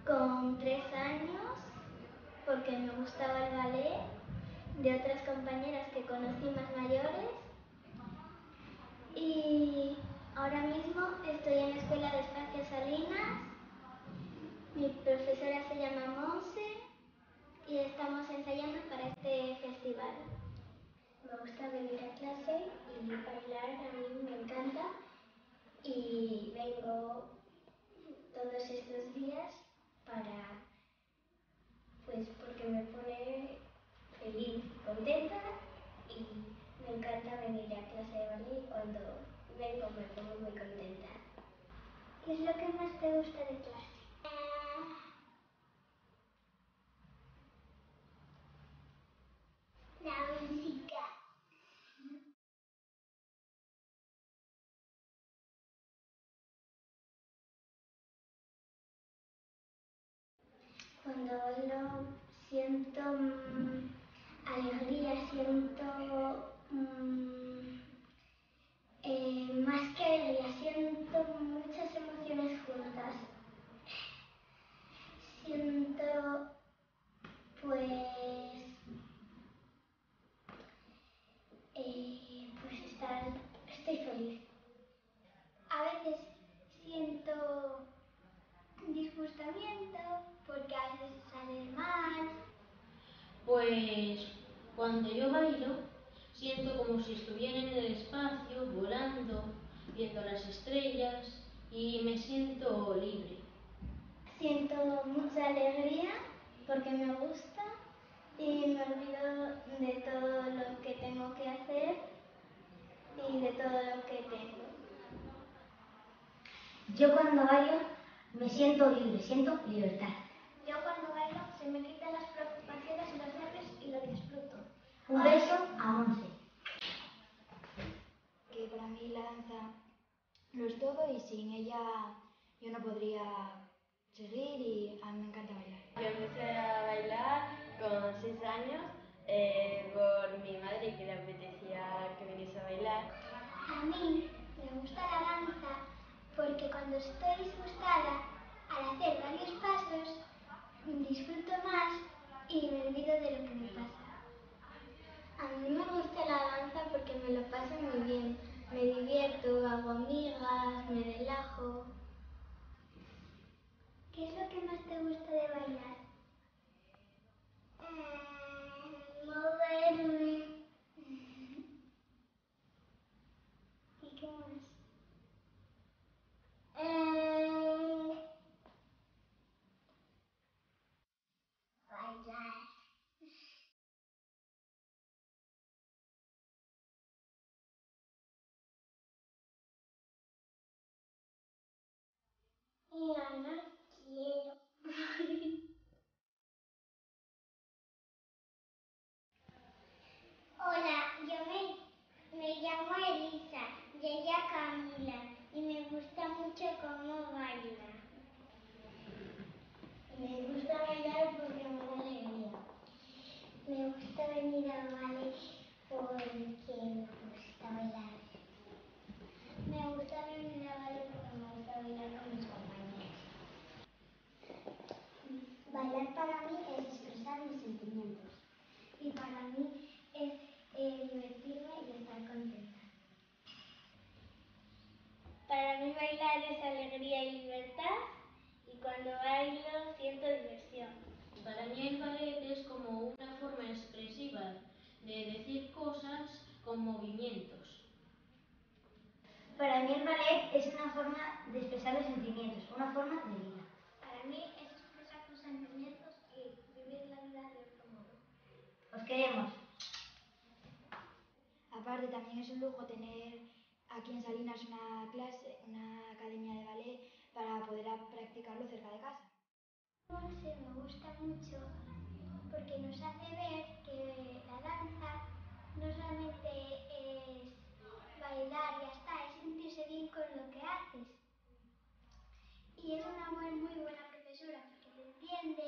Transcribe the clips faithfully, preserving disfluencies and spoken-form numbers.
Con tres años, porque me gustaba el ballet, de otras compañeras que conocí más mayores. Y ahora mismo estoy en la Escuela de Espacio Salinas. Mi profesora se llama Monse y estamos ensayando para este festival. Me gusta venir a clase y bailar, a mí me encanta. Y vengo todos estos días para, pues porque me pone feliz, contenta y me encanta venir a clase de ballet y cuando vengo me pongo muy contenta. ¿Qué es lo que más te gusta de clase? La música. Cuando bailo siento mmm, alegría, siento mmm, eh, más que alegría, siento muchas emociones juntas. Siento pues eh, pues estar, estoy feliz. A veces siento disgustamiento porque a veces sale mal. Pues cuando yo bailo, siento como si estuviera en el espacio, volando, viendo las estrellas y me siento libre. Siento mucha alegría porque me gusta y me olvido de todo lo que tengo que hacer y de todo lo que tengo. Yo cuando bailo me siento libre, siento libertad. Yo cuando bailo se me quitan las preocupaciones y los nervios y lo disfruto. Un beso a Monse. Que para mí la danza lo es todo y sin ella yo no podría seguir y a mí me encanta bailar. Yo empecé a bailar con seis años eh, por mi madre que le apetecía que viniese a bailar. A mí me gusta la danza porque cuando estoy disgustada, al hacer varios pasos, disfruto más y me olvido de lo que me pasa. A mí me gusta la danza porque me lo paso muy bien. Me divierto, hago amigas, me relajo. ¿Qué es lo que más te gusta de bailar? Eh, moverme. ¿Y qué más? Eh, bailar. Ya no quiero. Hola, yo me, me llamo Elisa y ella Camila y me gusta mucho cómo baila. Me gusta bailar porque me da alegría. Me gusta venir al ballet porque me gusta bailar. Me gusta venir al ballet porque me gusta bailar con mis compañeros. Bailar para mí es expresar mis sentimientos y para mí es eh, divertirme y estar contenta. Para mí bailar es alegría y libertad y cuando bailo siento diversión. Para mí el ballet es como una forma expresiva de decir cosas con movimientos. Para mí el ballet es una forma de expresar los sentimientos, una forma de vida. Para mí es expresar tus sentimientos y vivir la vida de otro modo. Os queremos. Aparte también es un lujo tener aquí en Salinas una clase, una academia de ballet para poder practicarlo cerca de casa. Monse me gusta mucho porque nos hace ver que la danza no solamente es bailar y ya está, es sentirse bien con lo que haces. Y es una muy, muy buena profesora porque te entiende.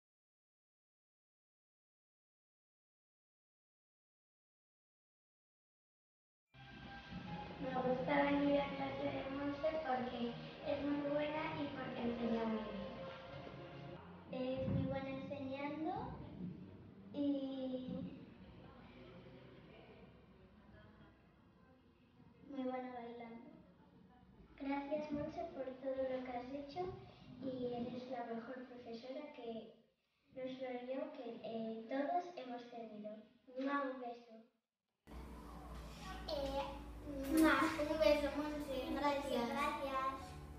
Me gusta venir a clase de Monse porque es muy buena y porque enseña muy bien. nuestro yo que eh, todos hemos tenido. Un beso. Eh, un beso, Monse. Gracias. Gracias.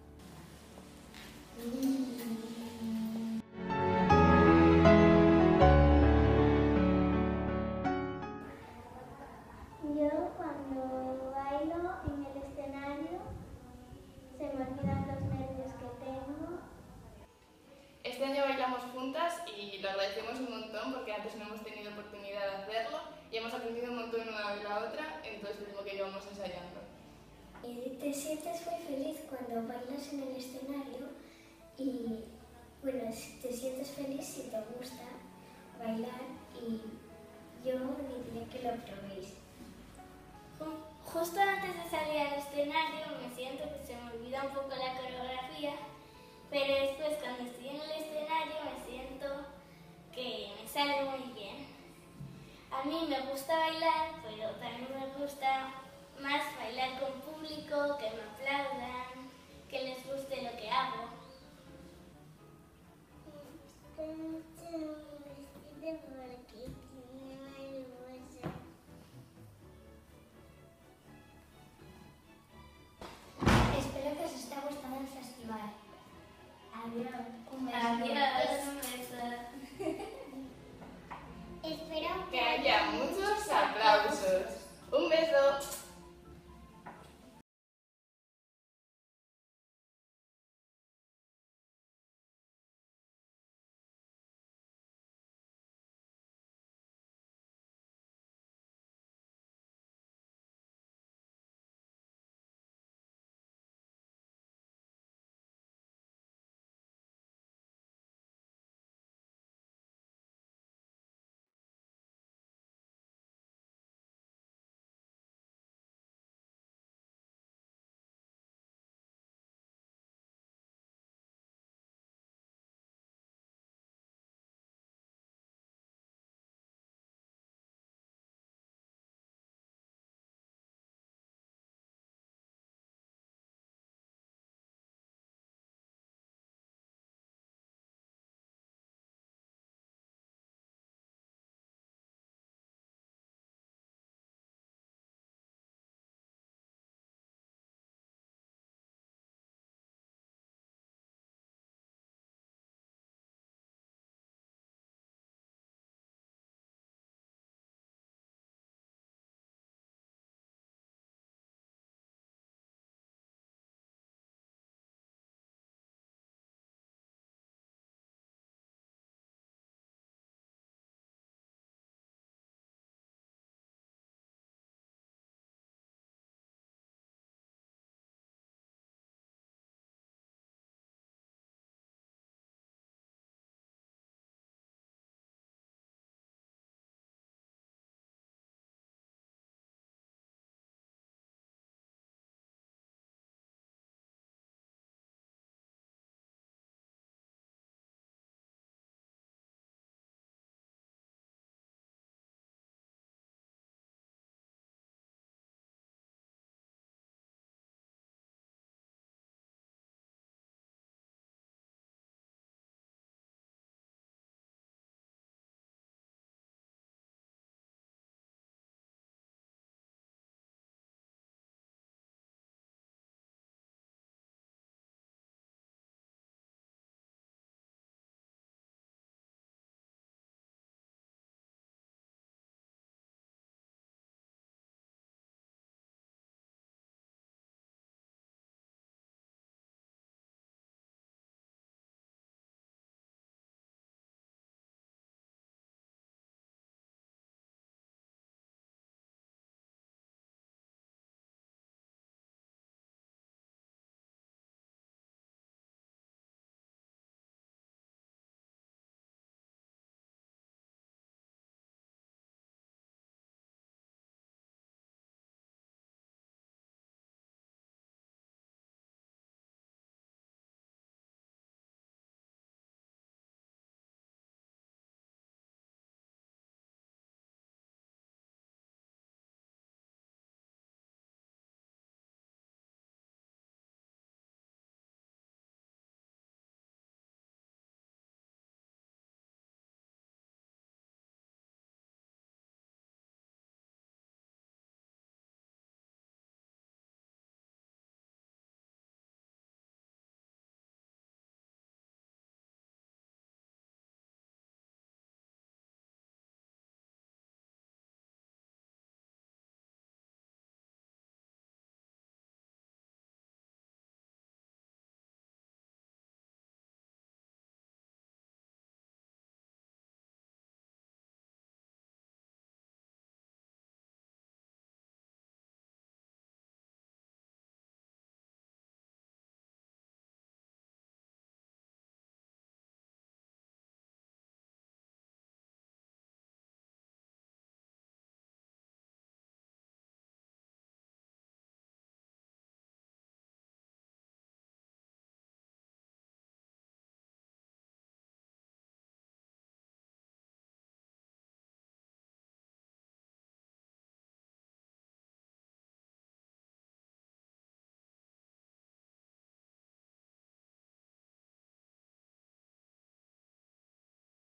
Yo cuando bailo en el escenario se me olvidan los nervios que tengo. Este año bailamos juntas y lo agradecemos un montón porque antes no hemos tenido oportunidad de hacerlo y hemos aprendido un montón una de la otra en todo este tiempo que llevamos ensayando. Te sientes muy feliz cuando bailas en el escenario y, bueno, te sientes feliz si te gusta bailar y yo diría que lo probéis. Justo antes de salir al escenario me siento que se me olvida un poco la coreografía, pero después cuando estoy en el escenario me siento que me sale muy bien. A mí me gusta bailar, pero también me gusta más bailar con público, que me aplaudan, que les guste lo que hago.